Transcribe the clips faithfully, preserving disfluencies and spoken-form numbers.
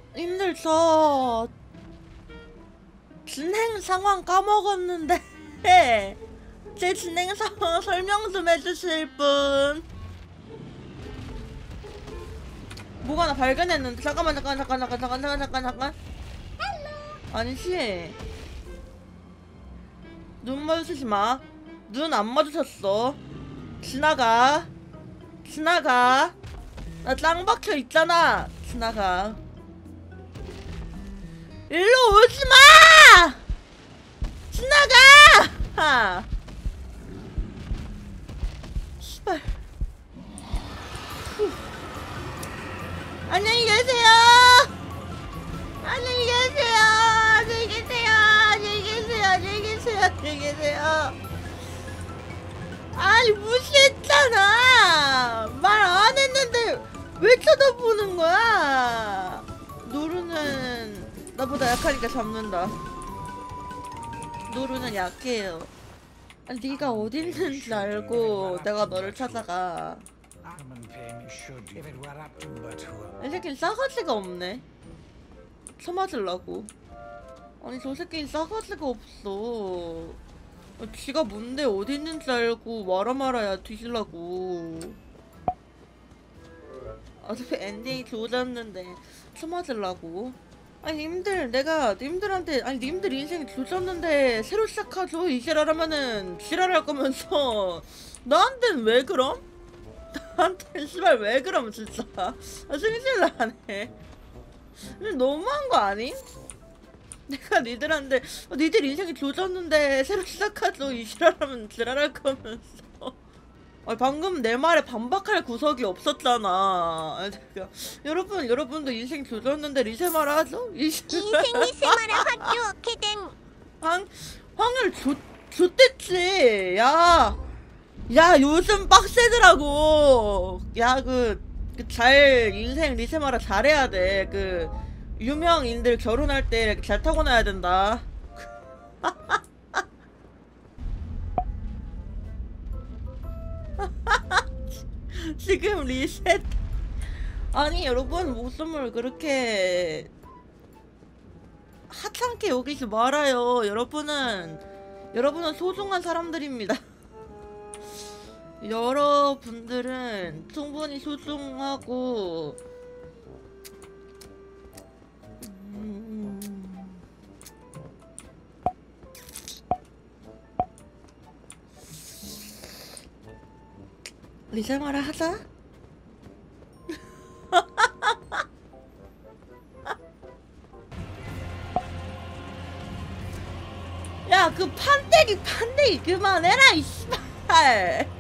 님들 저 진행 상황 까먹었는데 제 진행 상황 설명 좀 해주실 분. 뭐가 나 발견했는데. 잠깐만 잠깐 잠깐 잠깐 잠깐 잠깐 잠깐 잠깐. 아니지. 눈 마주치지 마. 눈 안 마주쳤어. 지나가. 지나가. 나 짱 박혀 있잖아. 지나가. 일로 오지 마! 지나가! 씨발. 안녕히 계세요. 안녕히 계세요. 안녕히 계세요. 안녕히 계세요. 안녕히 계세요. 안녕히 계세요. 아니 무시했잖아. 말 안 했는데 왜 쳐다보는 거야? 노루는 나보다 약하니까 잡는다. 노루는 약해요. 아니, 네가 어디 있는지 알고 내가 너를 찾아가. 이 새끼는 싸가지가 없네. 쳐맞으려고. 아니 저 새끼는 싸가지가 없어. 지가 뭔데 어디 있는지 알고 말아 말아야 뒤질라고. 어차피 엔딩이 조졌는데 쳐맞으려고. 아니 님들 내가 님들한테 아니 님들 인생 조졌는데 새로 시작하죠 이 지랄하면은 지랄할 거면서 나한텐 왜 그럼? 나한텐 씨발 왜 그럼 진짜. 아 승질 나네. 너무한 거 아님? 내가 니들한테 어, 니들 인생이 조졌는데 새로 시작하죠 이 지랄하면 지랄할 거면서. 아 방금 내 말에 반박할 구석이 없었잖아. 아니, 그러니까, 여러분 여러분도 인생 조졌는데 리세마라 하죠? 인생 리세마라 하죠. 캐댕 황 황을 조 줬댔지. 야, 야 요즘 빡세더라고. 야 그 그 잘 인생 리세마라 잘해야 돼. 그 유명인들 결혼할 때 이렇게 잘 타고 나야 된다. 지금 리셋. 아니 여러분 목숨을 그렇게 하찮게 여기지 말아요. 여러분은 여러분은 소중한 사람들입니다. 여러분들은 충분히 소중하고 음... 리세마라 하자. 야 그 판때기 판때기 그만해라 이 씨발.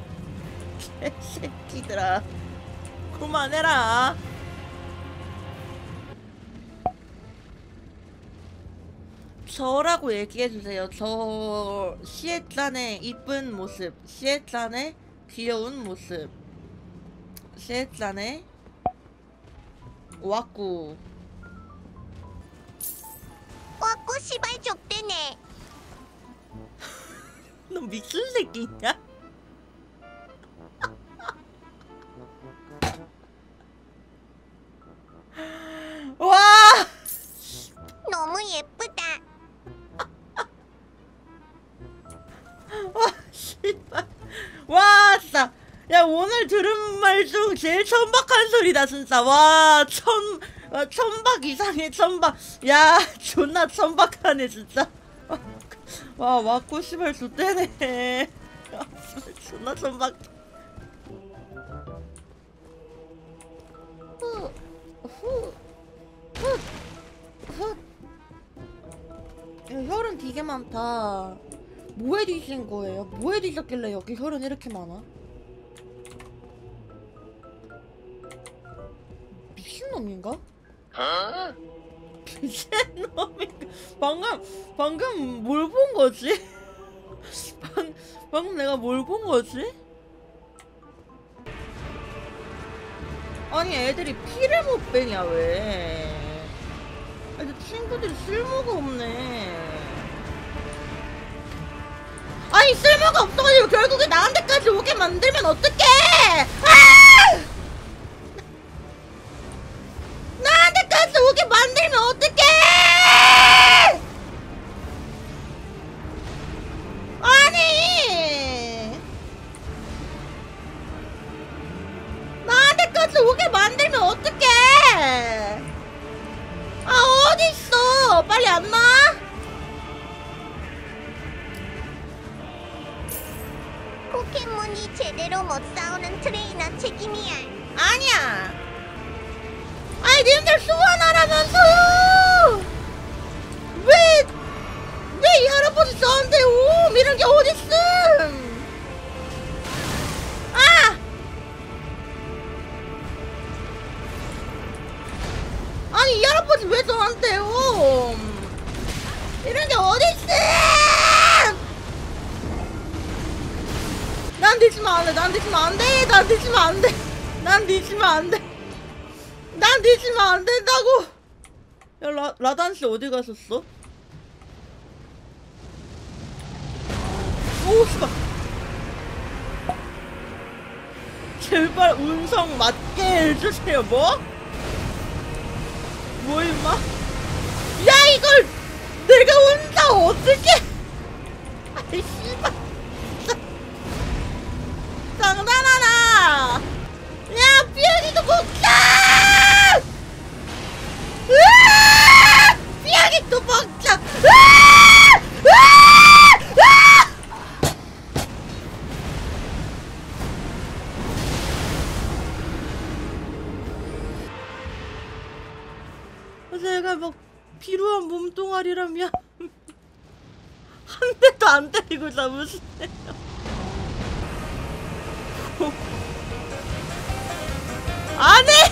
개새끼들아 그만해라. 저라고 얘기해주세요. 저 시에짠의 이쁜 모습, 시에짠의 귀여운 모습, 시에짠의 와꾸. 와꾸 시발 족대네. 너 미친 새끼냐? 와! 너무 예쁘다. 와, 씨발. 와, 진짜. 야, 오늘 들은 말 중 제일 천박한 소리다, 진짜. 와, 천, 와, 천박 이상의 천박. 야, 존나 천박하네, 진짜. 와, 와꾸 씨발 좋대네. 야, 씨발 존나 천박. 후, 후, 후, 후. 야, 혈은 되게 많다. 뭐에 뒤진 거예요? 뭐에 뒤졌길래 여기 혈은 이렇게 많아? 미친놈인가? 어? 미친놈인가? 방금 방금 뭘 본 거지? 방, 방금 내가 뭘 본 거지? 아니 애들이 피를 못 빼냐 왜? 아니 친구들이 쓸모가 없네. 아니 쓸모가 없어가지고 결국에 나한테까지 오게 만들면 어떡해! 아! 나한테까지 오게 할아버지 오게 만들면 어떡해? 아 어딨어? 빨리 안 나? 포켓몬이 제대로 못 싸우는 트레이너 책임이야. 아니야. 아니 님들 소환하라면서요. 왜 왜 이 할아버지 저한테 오 이런 게 어딨음? 아! 아니 이 할아버지 왜 저한테 오 이런 게 어딨음? 난 뒤지면 안 돼. 난 뒤지면 안 돼. 난 뒤지면 안 돼. 난 뒤지면 안 돼. 난 뒤지면 안 된다고. 야 라, 라단 씨 어디 가셨어? 오 씨발. 제발 운성 맞게 해주세요. 뭐? 뭐 임마? 야 이걸 내가 혼자 어떻게? 아이 씨발. 장난하나? 야 삐약이도 먹자! 으아! 삐약이도 먹자! 으아! 으아! 으아! 제가 막 피로한 몸뚱아리라면 한 대도 안 때리고 잡으시네요. 안해!